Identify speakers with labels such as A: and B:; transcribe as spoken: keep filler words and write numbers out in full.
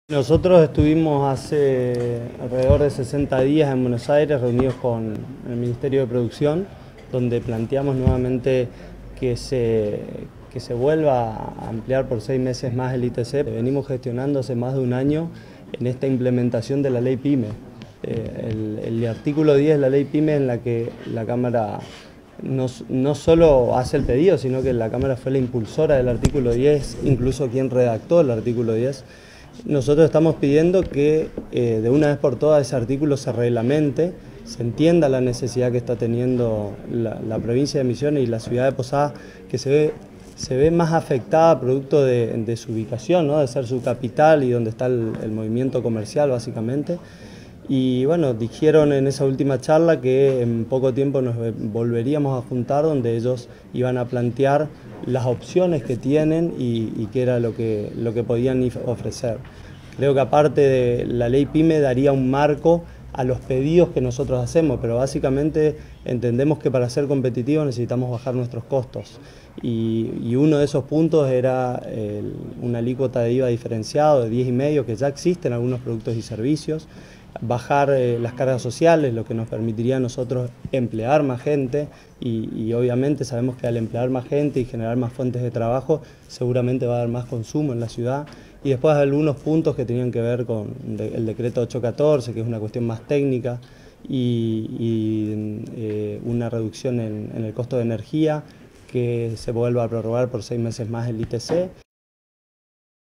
A: Nosotros estuvimos hace alrededor de sesenta días en Buenos Aires reunidos con el Ministerio de Producción, donde planteamos nuevamente que se, que se vuelva a ampliar por seis meses más el I T C. Venimos gestionando hace más de un año en esta implementación de la ley PYME. Eh, el, el artículo diez de la ley PYME, en la que la Cámara no, no solo hace el pedido, sino que la Cámara fue la impulsora del artículo diez, incluso quien redactó el artículo diez. Nosotros estamos pidiendo que eh, de una vez por todas ese artículo se reglamente, se entienda la necesidad que está teniendo la, la provincia de Misiones y la ciudad de Posadas, que se ve, se ve más afectada producto de, de su ubicación, ¿no? De ser su capital y donde está el, el movimiento comercial básicamente. Y bueno, dijeron en esa última charla que en poco tiempo nos volveríamos a juntar, donde ellos iban a plantear las opciones que tienen y, y qué era lo que, lo que podían ofrecer. Creo que aparte de la ley PYME daría un marco a los pedidos que nosotros hacemos, pero básicamente entendemos que para ser competitivos necesitamos bajar nuestros costos. Y, y uno de esos puntos era el, una alícuota de I V A diferenciado de diez coma cinco, que ya existe en algunos productos y servicios, bajar eh, las cargas sociales, lo que nos permitiría a nosotros emplear más gente y, y obviamente sabemos que al emplear más gente y generar más fuentes de trabajo seguramente va a haber más consumo en la ciudad. Y después algunos puntos que tenían que ver con el decreto ocho catorce, que es una cuestión más técnica, y, y eh, una reducción en, en el costo de energía, que se vuelva a prorrogar por seis meses más el I T C.